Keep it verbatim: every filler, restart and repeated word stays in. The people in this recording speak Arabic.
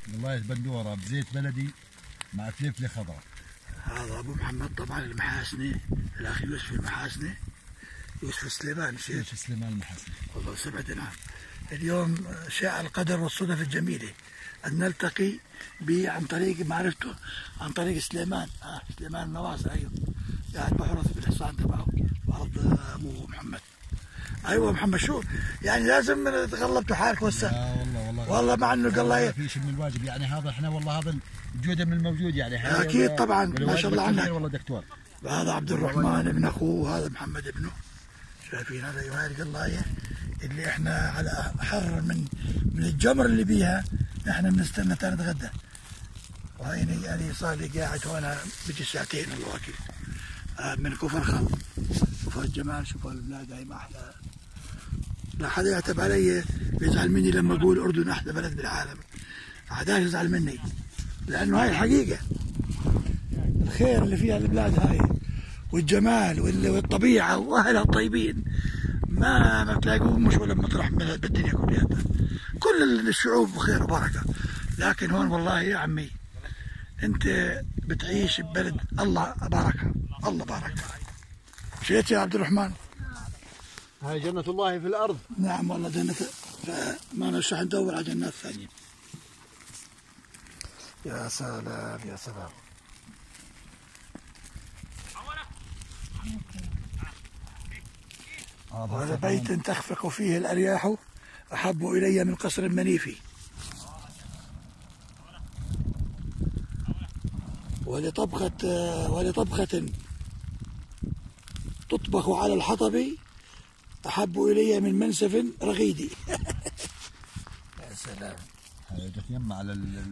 والله البندوره بزيت بلدي مع فلفله خضراء. هذا ابو محمد طبعا المحاسني، الاخ يوسف المحاسني، يوسف سليمان نسيت. يوسف سليمان المحاسني. والله سبعة نعم. اليوم شاء القدر والصدف الجميله ان نلتقي به عن طريق معرفته، عن طريق سليمان، آه سليمان النواصر. ايوه قاعد بحرث بالحصان تبعه وارض ابو محمد. ايوه محمد شو يعني لازم تغلبتوا حالك وسع. لا والله والله والله مع انه قال الله ما فيش من الواجب يعني هذا احنا والله هذا الجوده من الموجود يعني. اكيد طبعا ما شاء الله عنك. والله دكتور هذا عبد الرحمن ابن اخوه وهذا محمد ابنه. شايفين هذا يهاي قلايه اللي احنا على حر من من الجمر اللي بيها احنا بنستنى نتغدى. وهيني انا صار لي قاعد هون بيجي ساعتين الله اكيد من كفر خل. شوفوا الجمال، شوفوا البلاد هاي ما احلى. لا حدا يعتب علي بيزعل مني لما اقول الاردن احلى بلد بالعالم. حدا يزعل مني لانه هاي الحقيقه. الخير اللي فيها البلاد هاي والجمال والطبيعه واهلها الطيبين ما ما بتلاقوهم مش ولا مطرح بالدنيا كلها. كل الشعوب بخير وبركه، لكن هون والله يا عمي انت بتعيش ببلد الله باركها، الله باركها. مشيت يا عبد الرحمن؟ هاي جنة الله في الأرض. نعم والله جنة، فما نرجع ندور على جنات ثانية. يا سلام يا سلام. هذا بيت تخفق فيه الأرياح أحب إلي من قصر منيفي. ولطبخة ولطبخة تطبخ على الحطب أحب إلي من منسف رغيدي. يا سلام. هاي تيمم على ال